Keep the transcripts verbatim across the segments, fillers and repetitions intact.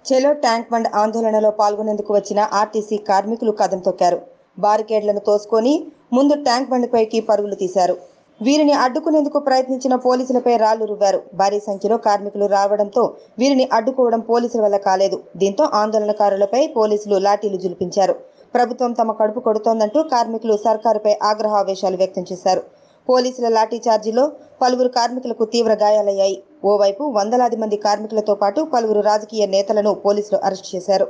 చెలో tank bund ఆందోళనలో పాల్గొనేందుకు వచ్చిన ఆర్టీసీ కార్మికులు కదం తొక్కారు. బారికేడ్లను తోసుకొని ముందు ట్యాంక్ బండ్ పైకి పరుగులు తీశారు. వీరిని అడ్డుకునేందుకు ప్రయత్నించిన పోలీసులపై రాళ్లు రువ్వారు. భారీ సంఖ్యలో కార్మికులు రావడంతో వీరిని అడ్డుకోవడం పోలీసుల వల్ల కాలేదు. దీంతో ఆందోళనకారులపై పోలీసులు లాఠీలు జులిపించారు. ప్రభుత్వం తమ కడుపు కొడుతోందంటూ కార్మికులు సర్కారుపై ఆగ్రహావేశాలు వ్యక్తం చేశారు. పోలీసుల లాఠీ చార్జీలో పలువురు కార్మికులకు తీవ్ర గాయాలయ్యాయి. ఓవైపు వందలాది మంది కార్మికులతో పాటు పలువురు రాజకీయ నేతలను పోలీసులు అరెస్ట్ చేశారు.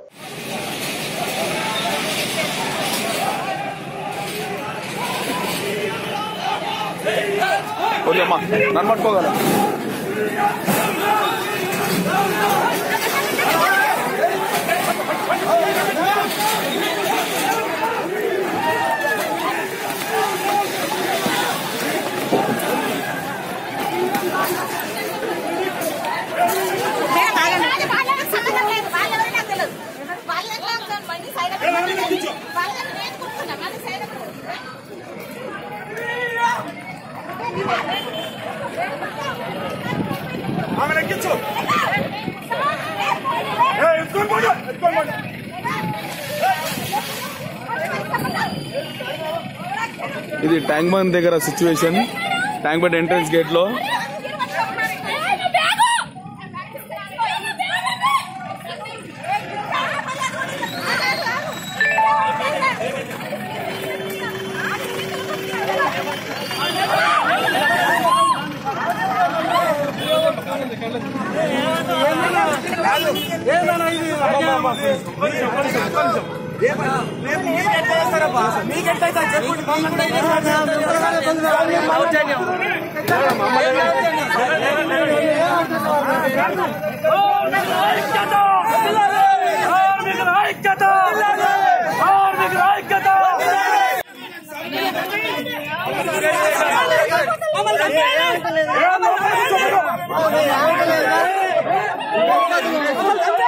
ఇది ట్యాంక్ బండ్ దగ్గర situation. Tank Bund entrance gate లో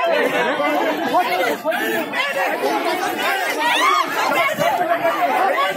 What?